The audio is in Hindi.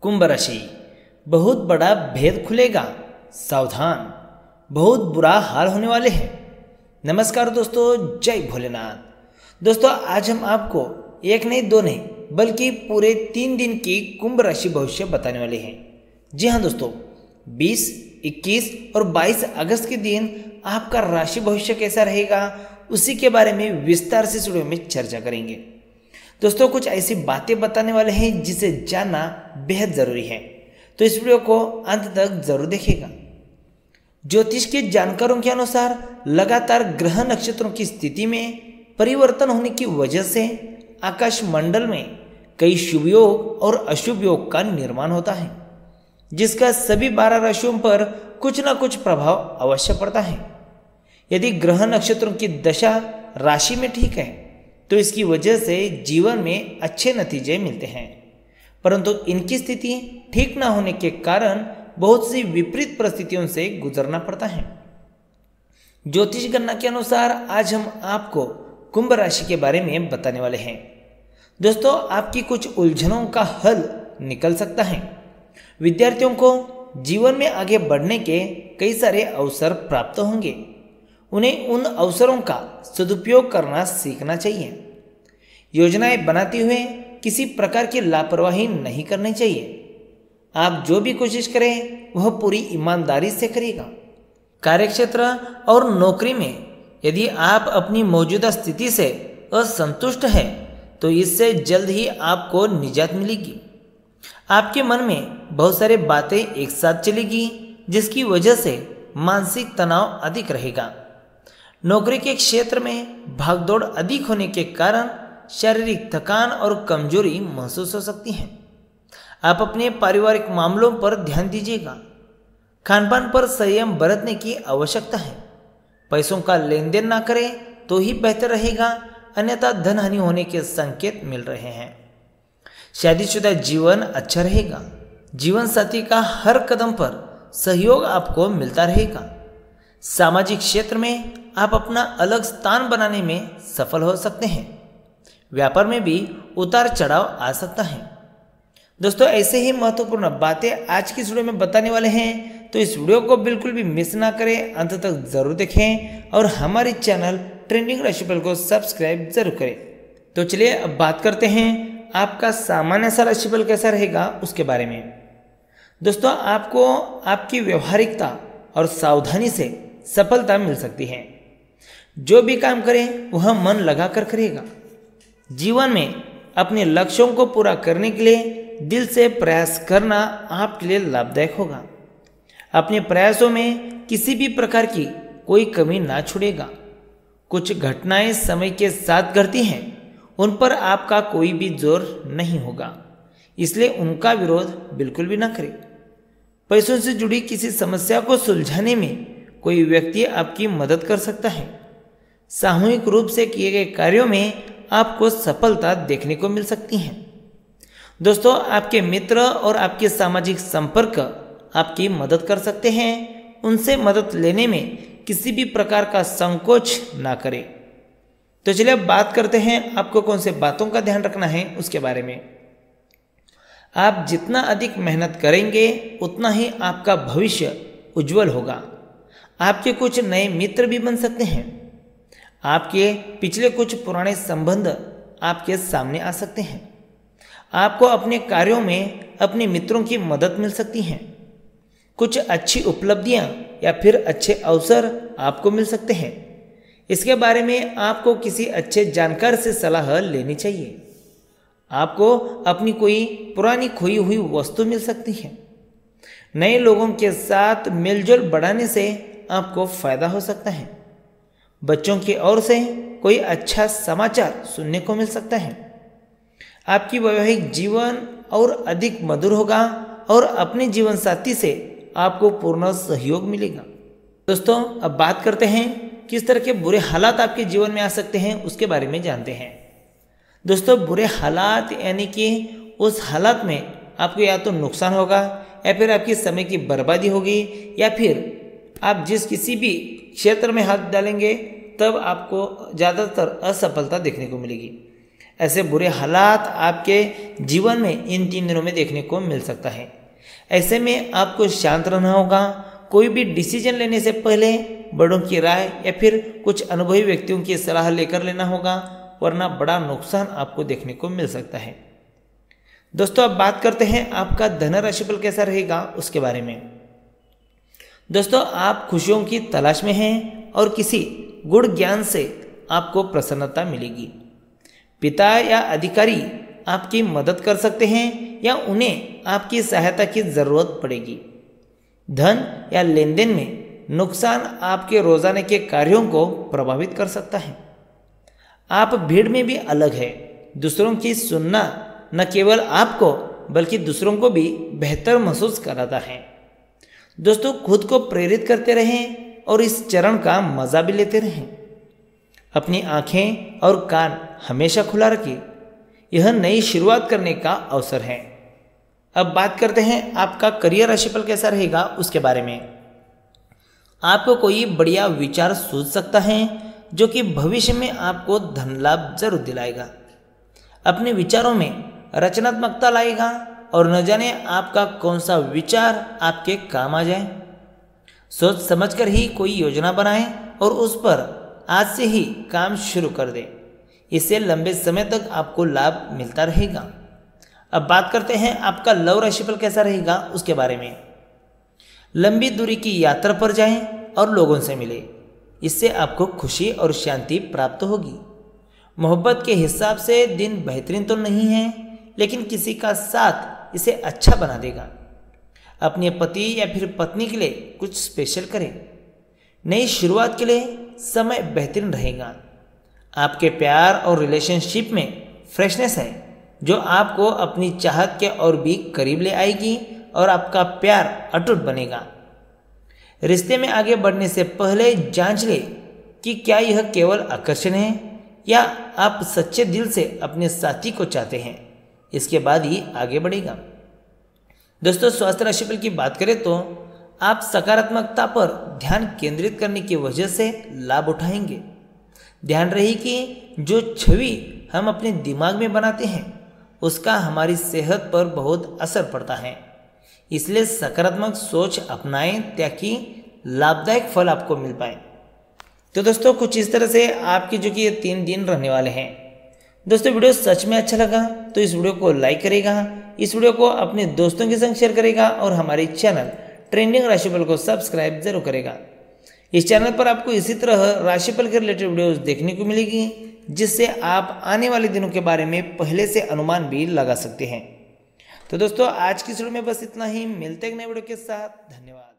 कुंभ राशि, बहुत बड़ा भेद खुलेगा, सावधान, बहुत बुरा हाल होने वाले हैं। नमस्कार दोस्तों, जय भोलेनाथ। दोस्तों आज हम आपको एक नहीं दो नहीं बल्कि पूरे 3 दिन की कुंभ राशि भविष्य बताने वाले हैं। जी हाँ दोस्तों, 20, 21 और 22 अगस्त के दिन आपका राशि भविष्य कैसा रहेगा, उसी के बारे में विस्तार से इस वीडियो में चर्चा करेंगे। दोस्तों कुछ ऐसी बातें बताने वाले हैं जिसे जानना बेहद जरूरी है, तो इस वीडियो को अंत तक जरूर देखिएगा। ज्योतिष के जानकारों के अनुसार लगातार ग्रह नक्षत्रों की स्थिति में परिवर्तन होने की वजह से आकाश मंडल में कई शुभ योग और अशुभ योग का निर्माण होता है, जिसका सभी 12 राशियों पर कुछ न कुछ प्रभाव अवश्य पड़ता है। यदि ग्रह नक्षत्रों की दशा राशि में ठीक है तो इसकी वजह से जीवन में अच्छे नतीजे मिलते हैं, परंतु इनकी स्थिति ठीक न होने के कारण बहुत सी विपरीत परिस्थितियों से गुजरना पड़ता है। ज्योतिष गणना के अनुसार आज हम आपको कुंभ राशि के बारे में बताने वाले हैं। दोस्तों आपकी कुछ उलझनों का हल निकल सकता है। विद्यार्थियों को जीवन में आगे बढ़ने के कई सारे अवसर प्राप्त होंगे। उन्हें उन अवसरों का सदुपयोग करना सीखना चाहिए। योजनाएं बनाते हुए किसी प्रकार की लापरवाही नहीं करनी चाहिए। आप जो भी कोशिश करें वह पूरी ईमानदारी से करिएगा। कार्यक्षेत्र और नौकरी में यदि आप अपनी मौजूदा स्थिति से असंतुष्ट हैं तो इससे जल्द ही आपको निजात मिलेगी। आपके मन में बहुत सारी बातें एक साथ चलेगी, जिसकी वजह से मानसिक तनाव अधिक रहेगा। नौकरी के क्षेत्र में भागदौड़ अधिक होने के कारण शारीरिक थकान और कमजोरी महसूस हो सकती है। आप अपने पारिवारिक मामलों पर ध्यान दीजिएगा। खानपान पर संयम बरतने की आवश्यकता है। पैसों का लेन देन ना करें तो ही बेहतर रहेगा, अन्यथा धन हानि होने के संकेत मिल रहे हैं। शादीशुदा जीवन अच्छा रहेगा। जीवन साथी का हर कदम पर सहयोग आपको मिलता रहेगा। सामाजिक क्षेत्र में आप अपना अलग स्थान बनाने में सफल हो सकते हैं। व्यापार में भी उतार चढ़ाव आ सकता है। दोस्तों ऐसे ही महत्वपूर्ण बातें आज की इस वीडियो में बताने वाले हैं, तो इस वीडियो को बिल्कुल भी मिस ना करें, अंत तक जरूर देखें और हमारे चैनल ट्रेंडिंग राशिफल को सब्सक्राइब जरूर करें। तो चलिए अब बात करते हैं आपका सामान्य सा राशिफल कैसा रहेगा उसके बारे में। दोस्तों आपको आपकी व्यवहारिकता और सावधानी से सफलता मिल सकती है। जो भी काम करें वह मन लगाकर करिएगा। जीवन में अपने लक्ष्यों को पूरा करने के लिए दिल से प्रयास करना आपके लिए लाभदायक होगा। अपने प्रयासों में किसी भी प्रकार की कोई कमी ना छोड़ेगा। कुछ घटनाएं समय के साथ घटती हैं, उन पर आपका कोई भी जोर नहीं होगा, इसलिए उनका विरोध बिल्कुल भी ना करें। पैसों से जुड़ी किसी समस्या को सुलझाने में कोई व्यक्ति आपकी मदद कर सकता है। सामूहिक रूप से किए गए कार्यों में आपको सफलता देखने को मिल सकती है। दोस्तों आपके मित्र और आपके सामाजिक संपर्क आपकी मदद कर सकते हैं। उनसे मदद लेने में किसी भी प्रकार का संकोच ना करें। तो चलिए अब बात करते हैं आपको कौन से बातों का ध्यान रखना है उसके बारे में। आप जितना अधिक मेहनत करेंगे उतना ही आपका भविष्य उज्जवल होगा। आपके कुछ नए मित्र भी बन सकते हैं। आपके पिछले कुछ पुराने संबंध आपके सामने आ सकते हैं। आपको अपने कार्यों में अपने मित्रों की मदद मिल सकती है। कुछ अच्छी उपलब्धियां या फिर अच्छे अवसर आपको मिल सकते हैं। इसके बारे में आपको किसी अच्छे जानकार से सलाह लेनी चाहिए। आपको अपनी कोई पुरानी खोई हुई वस्तु मिल सकती है। नए लोगों के साथ मेलजोल बढ़ाने से आपको फायदा हो सकता है। बच्चों की ओर से कोई अच्छा समाचार सुनने को मिल सकता है। आपकी वैवाहिक जीवन और अधिक मधुर होगा और अपने जीवन साथी से आपको पूर्ण सहयोग मिलेगा। दोस्तों अब बात करते हैं किस तरह के बुरे हालात आपके जीवन में आ सकते हैं उसके बारे में जानते हैं। दोस्तों बुरे हालात यानी कि उस हालात में आपको या तो नुकसान होगा या फिर आपकी समय की बर्बादी होगी, या फिर आप जिस किसी भी क्षेत्र में हाथ डालेंगे तब आपको ज़्यादातर असफलता देखने को मिलेगी। ऐसे बुरे हालात आपके जीवन में इन 3 दिनों में देखने को मिल सकता है। ऐसे में आपको शांत रहना होगा। कोई भी डिसीजन लेने से पहले बड़ों की राय या फिर कुछ अनुभवी व्यक्तियों की सलाह लेकर लेना होगा, वरना बड़ा नुकसान आपको देखने को मिल सकता है। दोस्तों अब बात करते हैं आपका धन राशिफल कैसा रहेगा उसके बारे में। दोस्तों आप खुशियों की तलाश में हैं और किसी गुड़ ज्ञान से आपको प्रसन्नता मिलेगी। पिता या अधिकारी आपकी मदद कर सकते हैं या उन्हें आपकी सहायता की जरूरत पड़ेगी। धन या लेन देन में नुकसान आपके रोजाना के कार्यों को प्रभावित कर सकता है। आप भीड़ में भी अलग है। दूसरों की सुनना न केवल आपको बल्कि दूसरों को भी बेहतर महसूस कराता है। दोस्तों खुद को प्रेरित करते रहें और इस चरण का मजा भी लेते रहें। अपनी आंखें और कान हमेशा खुला रखिए। यह नई शुरुआत करने का अवसर है। अब बात करते हैं आपका करियर राशिफल कैसा रहेगा उसके बारे में। आपको कोई बढ़िया विचार सूझ सकता है जो कि भविष्य में आपको धन लाभ जरूर दिलाएगा। अपने विचारों में रचनात्मकता लाएगा और न जाने आपका कौन सा विचार आपके काम आ जाए। सोच समझकर ही कोई योजना बनाएं और उस पर आज से ही काम शुरू कर दें। इससे लंबे समय तक आपको लाभ मिलता रहेगा। अब बात करते हैं आपका लव राशिफल कैसा रहेगा उसके बारे में। लंबी दूरी की यात्रा पर जाएं और लोगों से मिलें। इससे आपको खुशी और शांति प्राप्त होगी। मोहब्बत के हिसाब से दिन बेहतरीन तो नहीं है, लेकिन किसी का साथ इसे अच्छा बना देगा। अपने पति या फिर पत्नी के लिए कुछ स्पेशल करें। नई शुरुआत के लिए समय बेहतरीन रहेगा। आपके प्यार और रिलेशनशिप में फ्रेशनेस है जो आपको अपनी चाहत के और भी करीब ले आएगी और आपका प्यार अटूट बनेगा। रिश्ते में आगे बढ़ने से पहले जांच लें कि क्या यह केवल आकर्षण है या आप सच्चे दिल से अपने साथी को चाहते हैं। इसके बाद ही आगे बढ़ेगा। दोस्तों स्वास्थ्य राशिफल की बात करें तो आप सकारात्मकता पर ध्यान केंद्रित करने की वजह से लाभ उठाएंगे। ध्यान रहे कि जो छवि हम अपने दिमाग में बनाते हैं उसका हमारी सेहत पर बहुत असर पड़ता है। इसलिए सकारात्मक सोच अपनाएं ताकि लाभदायक फल आपको मिल पाए। तो दोस्तों कुछ इस तरह से आपके जो कि ये 3 दिन रहने वाले हैं। दोस्तों वीडियो सच में अच्छा लगा तो इस वीडियो को लाइक करेगा, इस वीडियो को अपने दोस्तों के संग शेयर करेगा और हमारे चैनल ट्रेंडिंग राशिफल को सब्सक्राइब जरूर करेगा। इस चैनल पर आपको इसी तरह राशिफल के रिलेटेड वीडियोस देखने को मिलेगी, जिससे आप आने वाले दिनों के बारे में पहले से अनुमान भी लगा सकते हैं। तो दोस्तों आज की वीडियो में बस इतना ही। मिलते हैं नए वीडियो के साथ। धन्यवाद।